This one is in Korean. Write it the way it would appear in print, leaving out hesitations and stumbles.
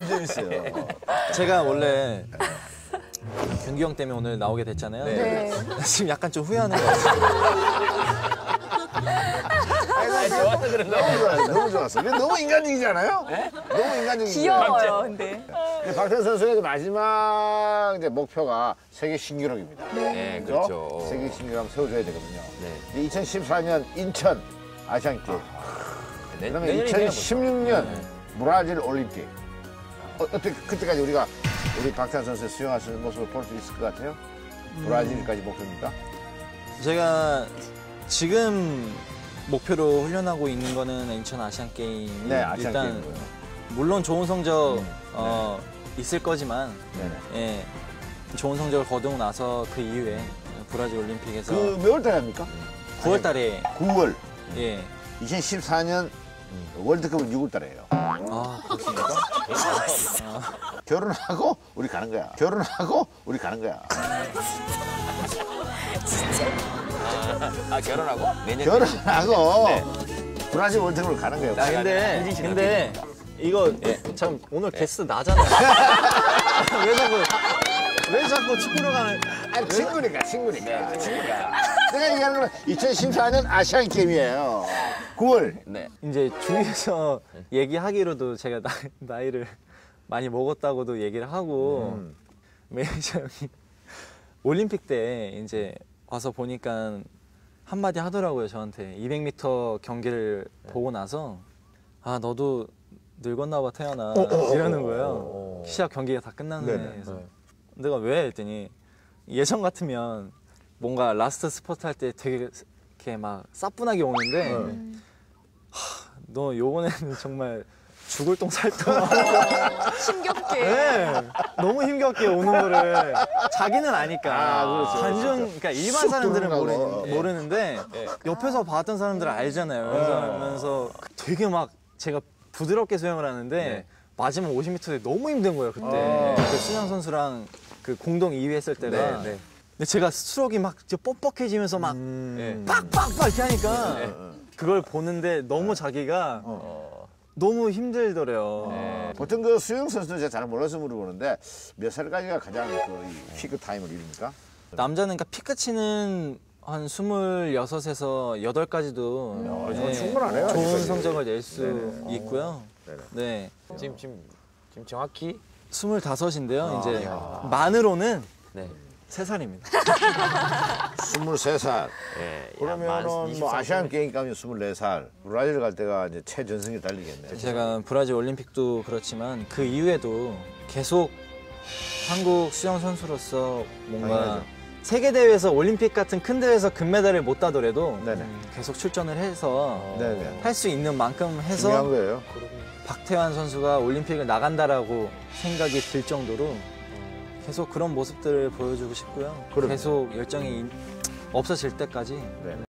재밌어요. 제가 원래 경기 형 때문에 오늘 나오게 됐잖아요. 네. 지금 약간 좀 후회하는 것 같아요. 좋아서 그런 거. 너무 좋았어. 너무 좋았어. 근데 너무 인간적이지 않아요? 네? 너무 인간적이지. 귀여워요, 근데. 박태환 선수의 마지막 이제 목표가 세계 신기록입니다. 네, 그렇죠? 그렇죠. 세계 신기록 세워줘야 되거든요. 네. 2014년 인천 아시안 게임. 그다음에 내년에 2016년 브라질 올림픽. 어떻게 그때까지 우리 박태환 선수의 수영할 수 있는 모습을 볼 수 있을 것 같아요? 브라질까지 목표입니까? 제가 지금 목표로 훈련하고 있는 거는 인천 아시안 게임. 네, 아시안 일단 게임이고요. 물론 좋은 성적 있을 거지만 네네. 예, 좋은 성적을 거두고 나서 그 이후에 브라질 올림픽에서 그 몇 월 달에 합니까? 9월 달에 9월. 예. 2014년 월드컵은 6월 달에요. 아, 그렇습니까? 결혼하고 우리 가는 거야. 결혼하고 우리 가는 거야. 아, 결혼하고? 내년 결혼하고 브라질 월드컵을 가는 거예요. 아, 근데 이거 참 오늘 게스트 나잖아요. 왜 자꾸 축구로 가는? 아니, 친구니까. 내가 얘기하는 건 2014년 아시안 게임이에요. 9월. 네. 이제 주위에서 얘기하기로도 제가 나이를 많이 먹었다고도 얘기를 하고 매니저 형이 올림픽 때 이제 와서 보니까 한마디 하더라고요, 저한테. 200m 경기를 보고 나서 아, 너도 늙었나 봐, 태연아. 이러는 거예요. 시합 경기가 다 끝났는데. 그래서 내가 왜? 했더니 예전 같으면 뭔가 라스트 스퍼트 할 때 되게 이렇게 막 사뿐하게 오는데 너 요번에는 정말 죽을 똥 살 똥 힘겹게. 네, 너무 힘겹게 오는 거를 자기는 아니까. 그렇죠. 단순, 그러니까 일반 사람들은 들어가고. 모르는데 옆에서 봤던 사람들은 알잖아요. 그러면서 되게 막 제가 부드럽게 수영을 하는데 마지막 50m에 너무 힘든 거예요, 그때. 그 순영 선수랑 그 공동 2위 했을 때가. 근데 제가 스트로크가 막 뻑뻑해지면서 막 팍팍팍 이렇게 하니까 그걸 보는데 너무 자기가 너무 힘들더래요. 보통 그 수영 선수는 제가 잘 몰라서 물어보는데 몇 살까지가 가장 그 피크 타임을 이룹니까? 남자는 그러니까 피크치는 한 26에서 8까지도 이건 충분하네요, 좋은 아직까지. 성적을 낼 수 있고요. 네. 지금 정확히 25인데요. 이제 만으로는 네. 3살입니다. 23살. 예, 그러면은 뭐 아시안 게임 가면 24살. 브라질 갈 때가 이제 최전성기 달리겠네. 제가 브라질 올림픽도 그렇지만 그 이후에도 계속 한국 수영 선수로서 뭔가 당연하죠. 세계 대회에서 올림픽 같은 큰 대회에서 금메달을 못 따더라도 네네. 계속 출전을 해서 네네. 할 수 있는 만큼 중요한 해서 거예요. 박태환 선수가 올림픽을 나간다라고 생각이 들 정도로 계속 그런 모습들을 보여주고 싶고요. 그럼요. 계속 열정이 없어질 때까지 네.